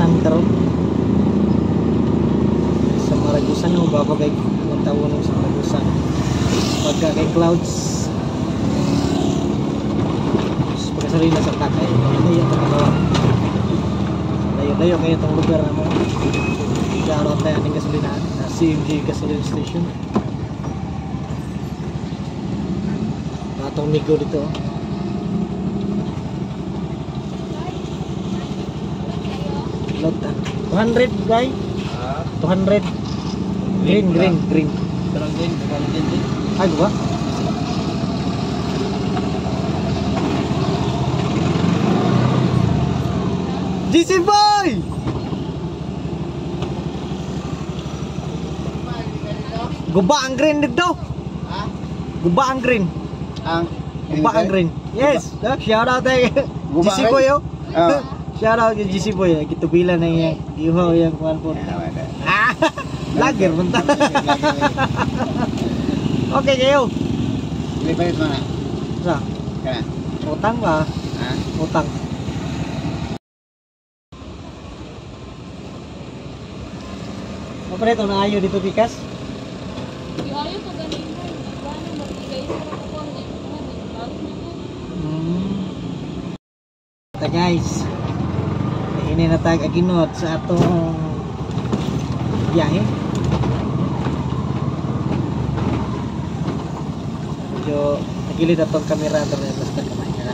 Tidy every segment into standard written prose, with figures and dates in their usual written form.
Maragusan karon. Sa Maragusan no baba kay ang tawon sa Maragusan. Pagka kay clouds. Pagkasali na sa Takay. Layo ta kawa. Layo kayo itong lugar na mo. Shoutout tayo aning gasolinahan na CMG Gasoline Station. Atong migo dito. Lot 200 guy. 200. Green. Terang din. Ay ba? GC boy! Guba ang green dito. Ha? Guba ang green. Guba ang green. Yes. Shout out kay GC boy yo. Shout out kay GC boy. Gitu bila na yang iho yang kuan po. Lager bentar. Oke kayo. Ini bayar mana? Sa Kana. utang ba? Ha? Utang. Apa ito na ayo dito Pikas? Ayaw pa ganin mo. Paano magbigay sa ako ang bago na po. Ito guys. Ini na tag aginot sa atong biyahe. Medyo nagilid atong kamera ito na basta kamay na.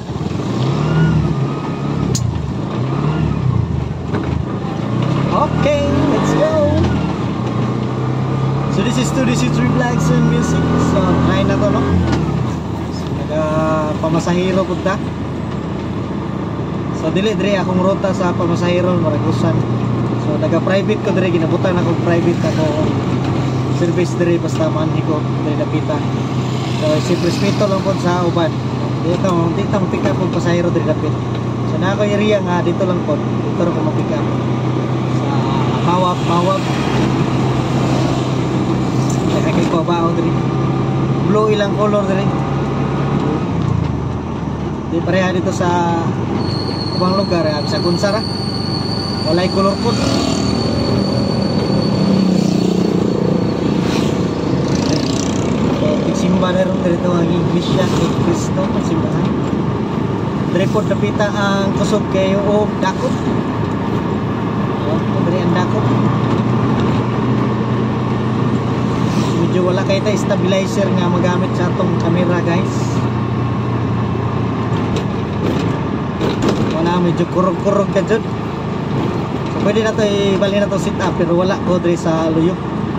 Okay, let's go. So this is 2DC3 Vlogs and Music. So try na to no. So, pamasahiro po ta. So dili diri akong ruta sa pamasahiro Maragusan. So naga-private ko diri ginabutan ako private ako service diri basta manhi ko diri dapitan. So si respeto lang po sa uban. Dito pick up po pasahero diri dapit. So na ako area nga dito lang po. Dito ra ko ma-pick up. Sa Mawab. Kaya ko ba diri. Blue ilang color diri. Di pareha dito sa ibang lugar sa Gunsara. Walay color code. So, tigsimba na rin dito ang Iglesia ni Cristo ang simbahan. Dari po napita ang kusog kayo o dakot. Dari ang dakot. Medyo wala kayo tayo stabilizer nga magamit sa atong camera guys. Wala medyo kurog-kurog ka dyan. So pwede na ito ibali na ito sit up pero wala ko dre sa luyok.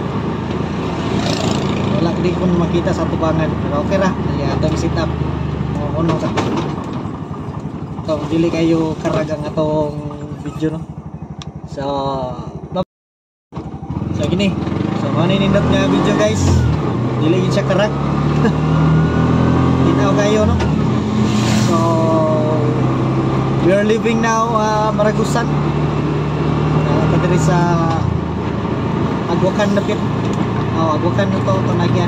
Wala di ko makita sa tubangan pero okay ra. Atong sit up. Unong sa ito dili kayo karagang atong video no. So gini. So maninindot nga video guys. Dili yun siya karag. Tinaw kayo no. So we are living now Maragusan. Kadiri sa Agwakan napit. Agwakan ito nagyan.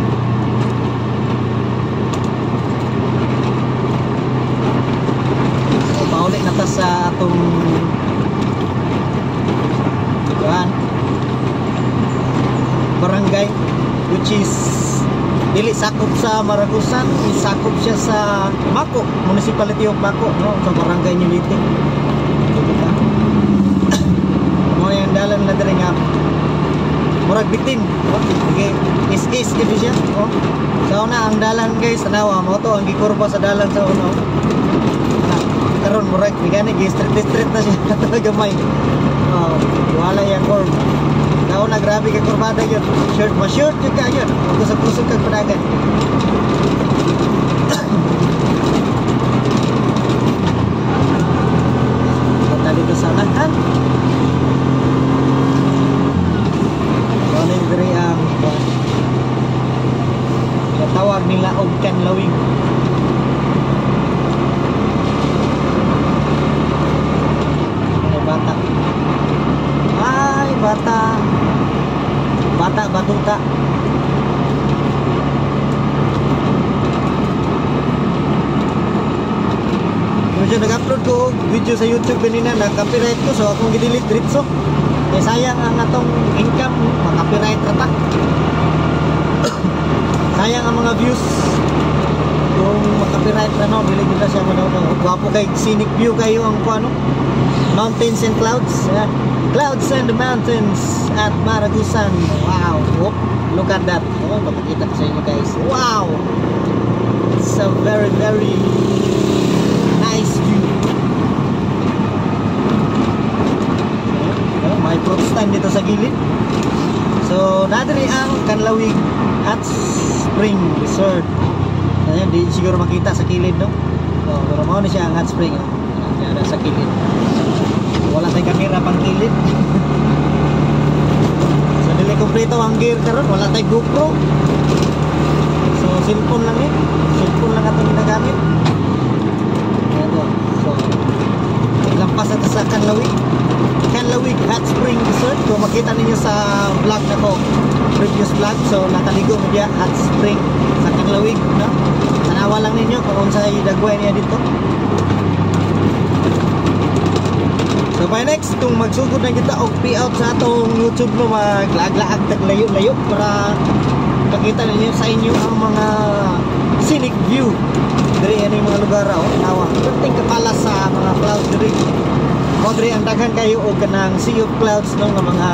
So paulit na ta sa atong barangay which is dili sakop sa Maragusan, sakop siya sa Mako, municipality of Mako, no, sa barangay Niliti. Diba? Mo yang dalan na diri nga murag bitin, no? Okay, is gitu siya, no? Sa una ang dalan guys, tanawa mo to ang gikurba sa dalan sa uno. Karon murag bigani gi street na siya gamay. Wala yang kurb. Daw na grabe kay kurbada yun. Shirt juga yun. Kusog-kusog kag panagan. Punta dito sa lahan. Ano yung diri ang tawag nila Ogkan Lawing. Bata batuta. Medyo nag-upload ko og video sa YouTube kanina, nag-copyright ko so akong gidelete diretso. Kaya sayang ang atong income, maka-copyright rata. Sayang ang mga views. Kung maka-copyright na no, dili kita siya manaw. Gwapo kay scenic view kayo ang kuano. Mountains and clouds. Ayan. Clouds and the mountains at Maragusan. Wow. Whoop. Look at that. Oh, makikita ko sa inyo guys. Wow. It's a very very nice view. Oh, may fruit stand dito sa gilid. So, nadiri ang Canlawig Hot Spring Resort. Ayan, di siguro makita sa kilid, no? So, pero mo na siya ang hot spring. Oh. Ayan, sa kilid. Wala tayong kamera pang kilid. So, dili kompleto ang gear karon, wala tayong GoPro. So, cellphone lang cellphone lang atong ginagamit. Ayan to. So, lampas natin sa Canlawig Hot Spring Resort. Kung makita ninyo sa vlog na ko, previous vlog, so nakaligo mo diya hot spring sa Canlawig, no? Tanawa lang ninyo kung unsay dagway niya dito. So by next, kung magsugod na kita og payout sa atong YouTube no, maglaag-laag taglayo-layo para makita ninyo sa inyo ang mga scenic view diri ani mga lugar oh, nawa. Perting kapala sa mga clouds diri. Mo diri ang daghan kayo og kanang sea of clouds no nga mga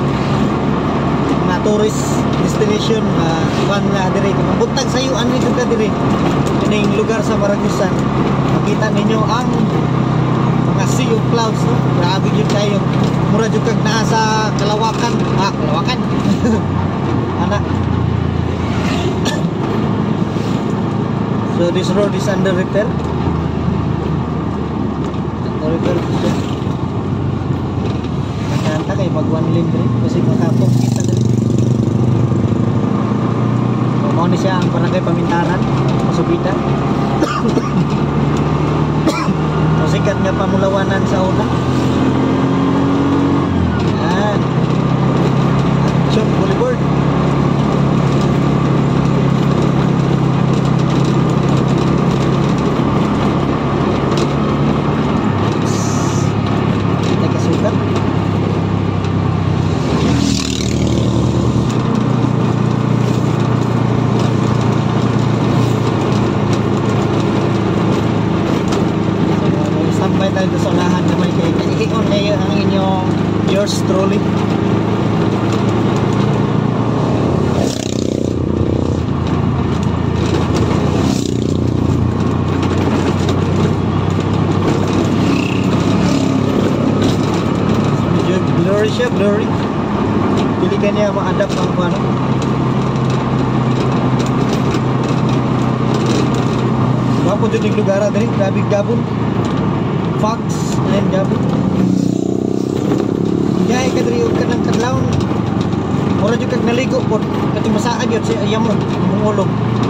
tourist destination one na diri kung buntag sayo ani dito diri ining lugar sa Maragusan. Makita ninyo ang mga sea of clouds no. Grabe jud kayo. Mura jud kag naa sa Kalawakan. Kalawakan. Ana. So this road is under repair. Under repair siya. Nakanta kay mag one lane diri kasi makapong kita diri. Mao ni siya ang barangay Pamintaran, Masubitan. So sikat nga pamulawanan sa una. Yan. Action Boulevard. Kasukat. Tambay tayo sa unahan naman kayo. Ikikon kayo ang inyong yours truly. Blurry siya, blurry. Pili ka niya ma-adapt ang ano. Wapo dyan yung lugar dali, grabe gabon. Fox, and gabon. Gaya ka dali yung kanang kadlaon. Mura dyan kag naligo po. Kati masaan yun siya, ayaw mo, mungulog.